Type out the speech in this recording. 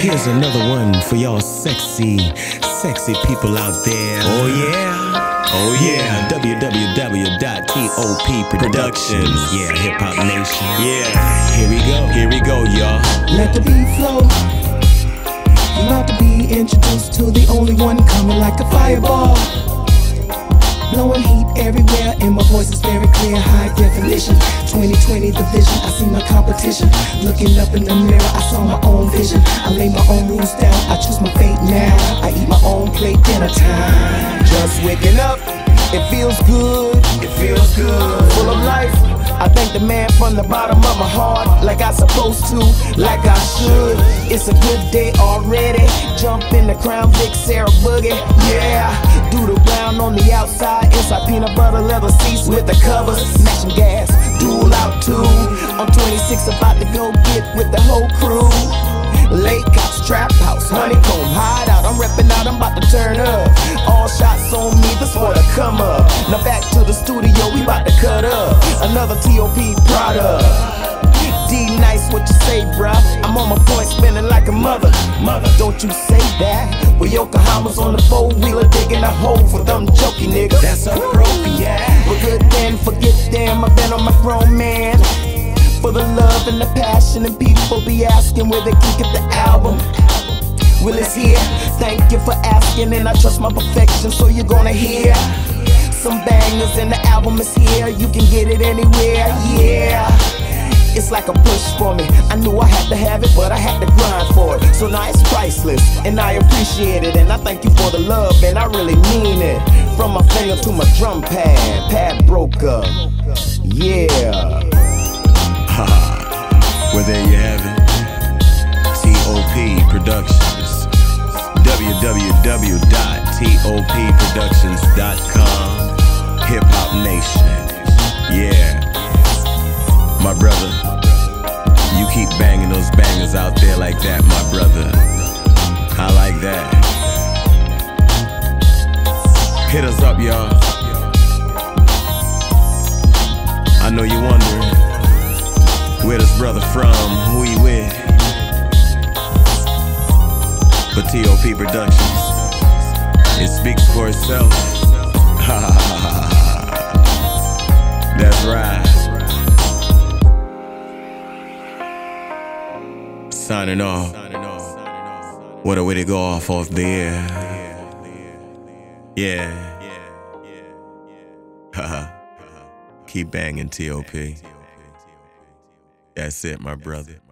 Here's another one for y'all sexy people out there. Oh yeah, oh yeah. www.TOP Productions. Yeah, Hip Hop Nation. Yeah, here we go, y'all. Let the beat flow. You're about to be introduced to the only one coming like a fireball. Blowing heat everywhere, and my voice is very clear, high definition. 2020 the vision, I see no competition. Looking up in the mirror, I saw my own vision. I lay my own rules down, I choose my fate now. I eat my own plate, dinner time. Just waking up, it feels good, it feels good. Full of life, I thank the man from the bottom of my heart, like I supposed to, like I should. It's a good day already. Jump in the Crown Vic Sarah Boogie, yeah. Do the round on the outside, inside peanut butter leather seats with the covers. Smashing gas, duel out too. I'm 26, about to go get with the whole crew. Lake house, trap house, honeycomb, hideout. I'm reppin' out, I'm about to turn up. All shots on me, this for the come up. Now back to the studio, we about to cut up another TOP product. D-Nice, what you say, bruh? I'm on my point, spinning like a mother. Don't you say that? With Yokohama's on the four-wheeler, digging a hole for them jokey niggas. That's appropriate. But good then, forget them, I've been on my throne, man. For the love and the passion, and people be asking where they can get the album. Well, it's here, thank you for asking, and I trust my perfection, so you're gonna hear some bangers, and the album is here. You can get it anywhere, yeah. It's like a push for me. I knew I had to have it, but I had to grind for it. So now it's priceless, and I appreciate it. And I thank you for the love, and I really mean it. From my finger to my drum pad broke up. Yeah. Well, there you have it. TOP Productions. www.topproductions.com. Hip Hop Nation. Yeah. My brother, you keep banging those bangers out there like that, my brother. I like that. Hit us up, y'all. I know you're wondering, where this brother from, who he with? But TOP Productions, it speaks for itself. That's right. Signing off. What a way to go off the air. Yeah. Keep banging, TOP. That's it, my brother.